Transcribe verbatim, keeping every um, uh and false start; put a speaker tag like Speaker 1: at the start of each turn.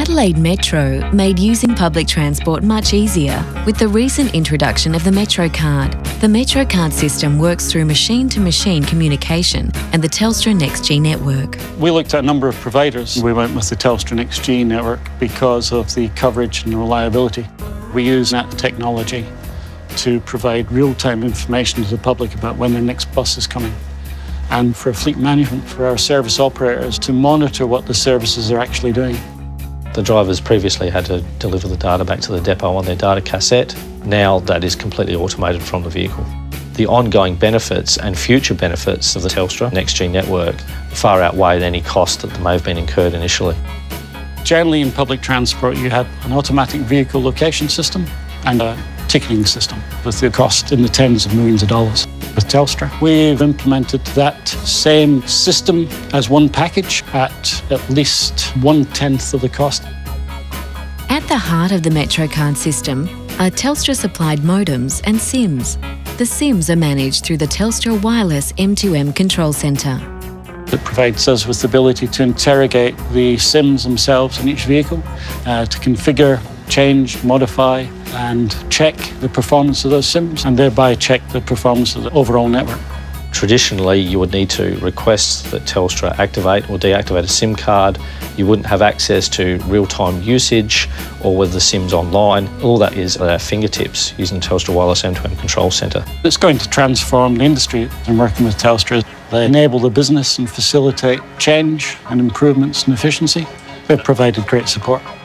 Speaker 1: Adelaide Metro made using public transport much easier with the recent introduction of the Metrocard. The Metrocard system works through machine-to-machine communication and the Telstra Next G network.
Speaker 2: We looked at a number of providers. We went with the Telstra Next G network because of the coverage and reliability. We use that technology to provide real-time information to the public about when the next bus is coming, and for fleet management, for our service operators to monitor what the services are actually doing.
Speaker 3: The drivers previously had to deliver the data back to the depot on their data cassette. Now that is completely automated from the vehicle. The ongoing benefits and future benefits of the Telstra Next G network far outweigh any cost that may have been incurred initially.
Speaker 2: Generally in public transport you have an automatic vehicle location system and a ticketing system with the cost in the tens of millions of dollars. With Telstra, we've implemented that same system as one package at at least one-tenth of the cost.
Speaker 1: At the heart of the Metrocard system are Telstra-supplied modems and SIMs. The SIMs are managed through the Telstra Wireless M two M control centre.
Speaker 2: It provides us with the ability to interrogate the SIMs themselves in each vehicle, uh, to configure, change, modify and check the performance of those SIMs and thereby check the performance of the overall network.
Speaker 3: Traditionally, you would need to request that Telstra activate or deactivate a SIM card. You wouldn't have access to real-time usage or whether the SIM's online. All that is at our fingertips using Telstra Wireless M two M Control Centre.
Speaker 2: It's going to transform the industry. And working with Telstra, they enable the business and facilitate change and improvements in efficiency. They've provided great support.